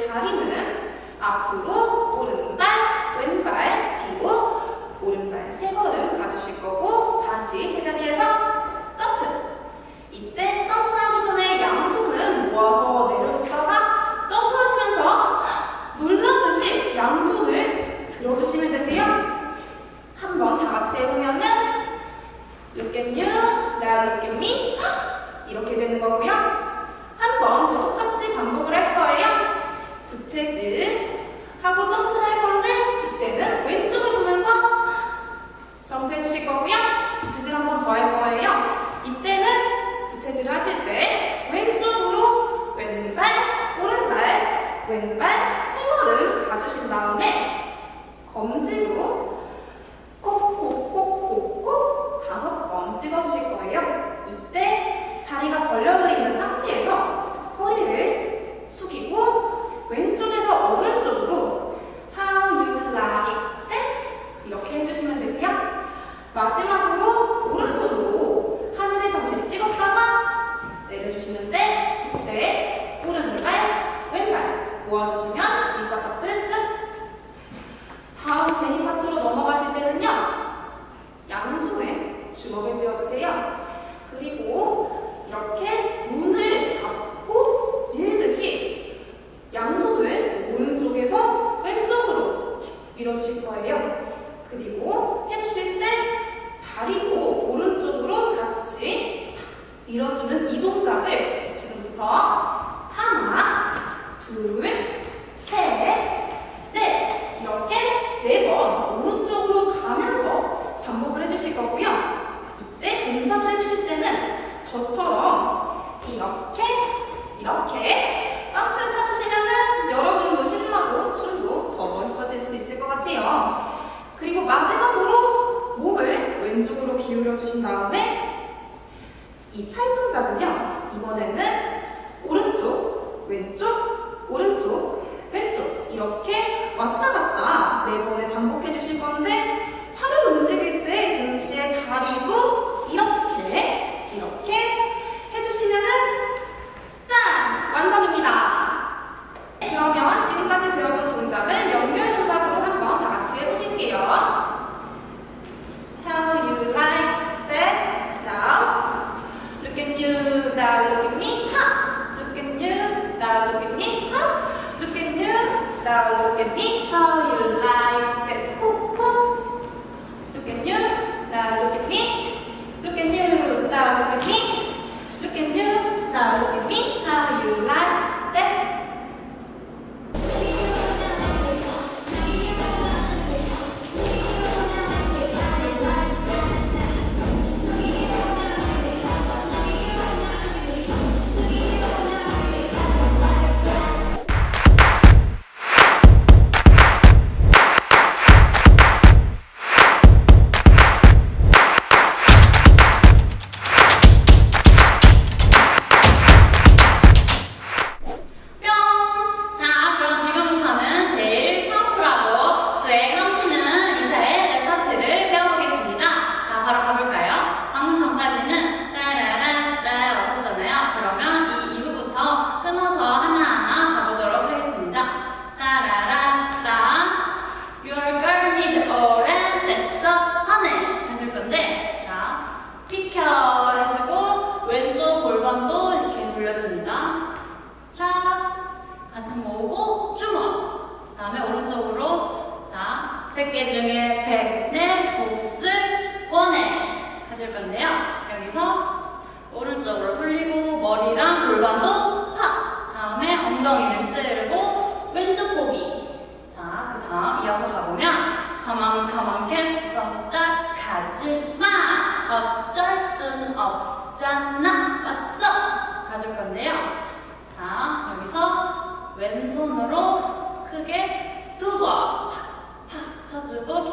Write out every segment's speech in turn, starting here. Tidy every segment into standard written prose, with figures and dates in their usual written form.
다리는 앞으로 오른발, 왼발, 뒤로 오른발 3걸음 가주실 거고 다시 제자리에서 점프. 이때 점프하기 전에 양손은 모아서 내려뒀다가 점프하시면서 놀라듯이 양손을 들어주시면 되세요. 한번 다 같이 해보면은 Look at you, now look at me 이렇게 되는 거고요. 한 번 더 똑같이 반복을 할 거예요. 부채질 하고 점프를 할 건데 이때는 왼쪽을 보면서 점프해 주실 거고요. 부채질 한 번 더 할 거예요. 이때는 부채질을 하실 때 왼쪽으로 왼발, 오른발, 왼발 3걸음 가주신 다음에 검지로 콕콕콕콕콕 5번 찍어주실 거예요. 이때 다리가 벌려져 있는 상태에서 허리를 숙이고 왼쪽에서 오른쪽으로 How you like that 이렇게 해주시면 되세요. 마지막으로 오른손으로 하늘에 잠시 찍었다가 내려주시는데 이때 오른발, 왼발 모아주시면 리사 파트 끝. 다음 제니 파트로 넘어가실 때는요. 양손에 주먹을 쥐어주세요. 그리고 이렇게 문을 잡고 밀듯이 양손을 오른쪽에서 왼쪽으로 밀어주실 거예요. 그리고 해주실 때 다리도 오른쪽으로 같이 밀어주는 이 동작을 지금부터 하나, 둘, 셋, 넷 이렇게 4번 오른쪽으로 가면서 반복을 해주실 거고요. 이때 동작을 해주실 때는 저처럼 이렇게 박스를 타주시면은 여러분도 신나고 춤도 더 멋있어질 수 있을 것 같아요. 그리고 마지막으로 몸을 왼쪽으로 기울여 주신 다음에 이 팔 동작은요. 이번에는 오른쪽, 왼쪽, 오른쪽, 왼쪽 이렇게 왔다 갔다 4번을 반복해 주실 건데 팔을 움직일 때 동시에 다리도 이렇게 해주시면은 짠! 완성입니다. 그러면 지금까지 배워본 동작을 연결 동작으로 한번 다 같이 해보실게요. How you like that? Now, look at you, now look at me, ha! Look at you, now look at me, ha! Look at you, now look at me, how you like that? 콕, 콕! Look at you, now look at me, look at you, now look at me, look at you, now look at me, how you like that? 가슴 모으고 주먹. 다음에 오른쪽으로 자 100개 중에 100, 내 곱슬 원해 가질 건데요. 여기서 오른쪽으로 돌리고 머리랑 골반도 팍. 다음에 엉덩이를 쓸고 왼쪽 고기. 자, 그 다음 이어서 가보면 가만 겠었다 가지마 어쩔 순 없잖아 왔어 가질 건데요. 자, 여기서 왼손으로 크게 2번 팍 쳐주고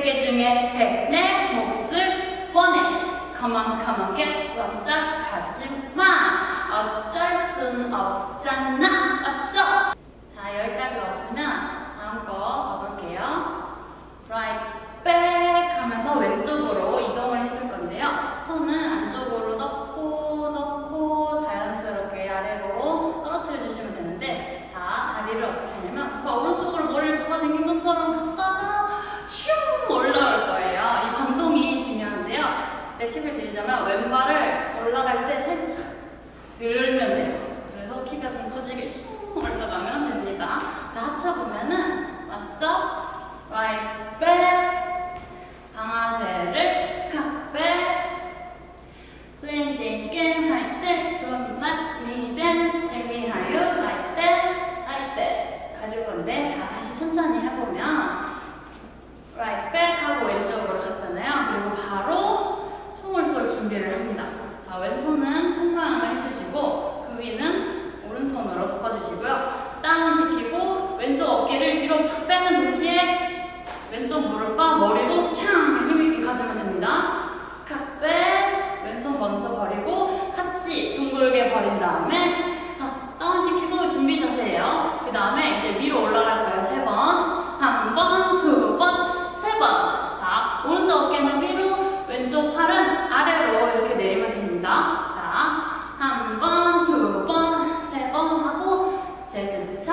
100개 중에 100 내 몫을 원해. Come on, come on, get some. 가지마. 어쩔 순 없잖아. 왔어. 자, 여기까지 왔으면 다음 거 가볼게요. Right back 하면서 왼쪽으로 이동을 해줄 건데요. 손은 안쪽으로 넣고 자연스럽게 아래로 떨어뜨려 주시면 되는데, 자, 다리를 어떻게 하냐면 누가 오른쪽으로 머리를 잡아당긴 것처럼 갔다가 슝 올라올 거예요. 이 반동이 중요한데요. 네, 팁을 드리자면 왼발을 올라갈 때 살짝 들면 돼요. 그래서 키가 좀 커지게 슝 올라가면 됩니다. 자, 합쳐보면은 왔어? Right back. 방아쇠를 cut back. Plain Jane 할 때 don't let me down. Take me higher like that. 가질 건데, 자, 다시 천천히 해보면 right back 하고 왼쪽으로 갔잖아요. 그리고 바로 총을 쏠 준비를 합니다. 자, 왼손은 총 모양을 해주시고 그 위는 오른손으로 바꿔주시고요. 다운 시키고 왼쪽 어깨를 뒤로 팍 빼는 동시에 왼쪽 무릎과 머리도 창 힘있게 가주면 됩니다. cut back. 왼손 먼저 버리고 같이 둥글게 버린 다음에, 자, 다운 시키고 준비 자세예요. 그 다음에 이제 위로 올라갈 거예요. 3번. 1번, 2번, 3번. 자, 오른쪽 어깨는 위로, 왼쪽 팔은 아래로 이렇게 내리면 됩니다. 자, 1번, 2번, 3번 하고 제스처,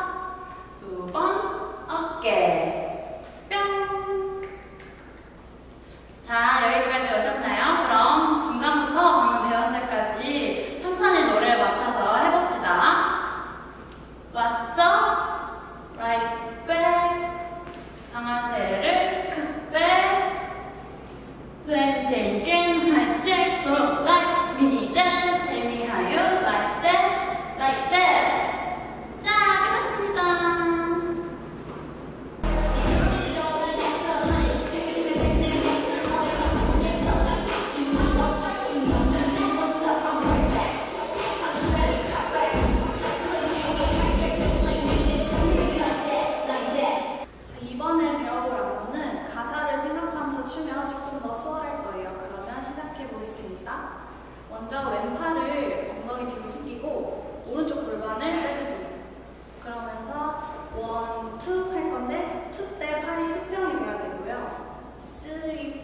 2번 어깨 뿅. 자, 여기까지 오셨나요? 그럼 중간부터 방금 배운 데까지 천천히 노래에 맞춰서 해봅시다. 왔어? Right back. 방아쇠를 cut back. Plain Jane 할 때 don't let me down. Take me higher like that. 자, 끝났습니다. 이번에 배워볼 안무는 가사를 생각하면서 추면 조금 더 수월할 거예요. 그러면 시작해 보겠습니다. 먼저 왼팔을 엉덩이 뒤로 숙이고 오른쪽 골반을 빼주세요. 그러면서 1, 2 할 건데 2 때 팔이 수평이 돼야 되고요. 3, 4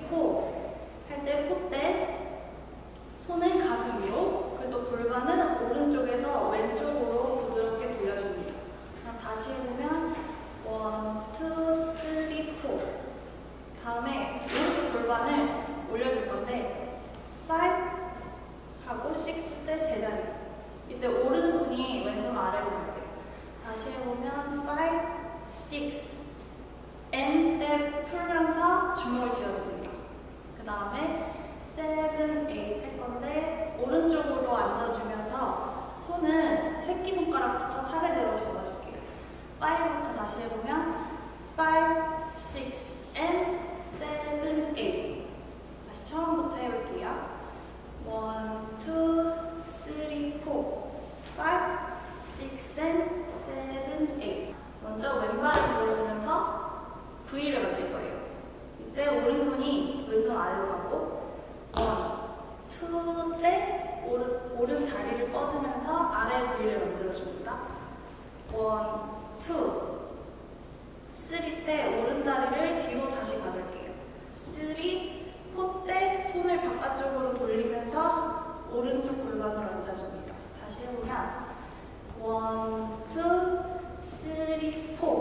할 때 4 때 손은 가슴 위로, 그리고 또 골반은 오른쪽에서 왼쪽으로 부드럽게 돌려줍니다. 그럼 다시 해보면 1, 2, 3, 4. 다음에 오른쪽 골반을 올려줄 건데 5 하고 6 때 제자리. 이때 오른손이 왼손 아래로 갈게요. 다시 해보면 5, 6 N 때 풀면서 주먹을 쥐어줍니다. 그 다음에 7, 8 할 건데 오른쪽으로 앉아주면서 손은 새끼손가락부터 차례대로 잡아줄게요. 5부터 다시 해보면 5, 6, and 7, 8. 다시 처음부터 해볼게요. 1, 2, 3, 4, 5, 6, and 7, 8. 먼저 왼발을 보여주면서 V를 만들 거예요. 이때 오른손이 왼손 아래로 가고 1, 2 때 오른 다리를 뻗으면서 아래 V를 만들어줍니다. 1, 2 3 때 오른다리를 뒤로 다시 가둘게요. 3, 4 때 손을 바깥쪽으로 돌리면서 오른쪽 골반을 앉아줍니다. 다시 해보면 1, 2, 3, 4.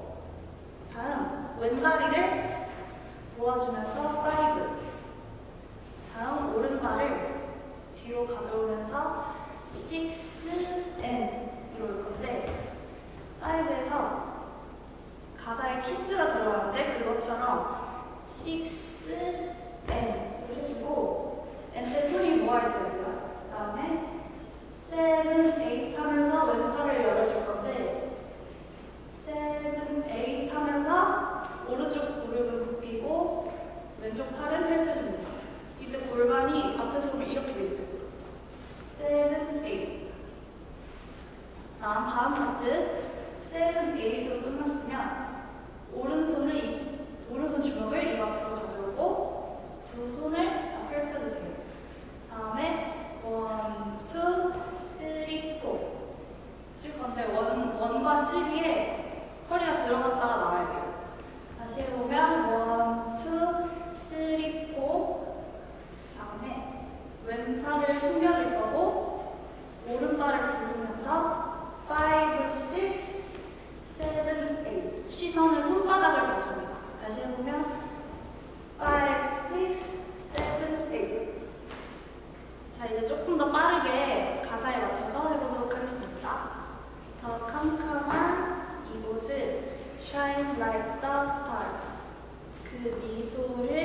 다음 왼다리를 모아주면서 5. 다음 오른발을 뒤로 가져오면서 6, and 이로 올 건데 5에서 가사에 키스가 들어가는데 그것처럼 6, and를 해주고 and 때 손이 모아 있어야 돼요. 그 다음에 7, 8 하면서 왼팔을 열어줄 건데 7, 8 하면서 오른쪽 무릎을 굽히고 왼쪽 팔을 펼쳐줍니다. 이때 골반이 앞에서 보면 이렇게 돼 있어요. 7, 8. 다음 파트 7, 8으로 끝났으면 오른손 주먹을 이와 미소를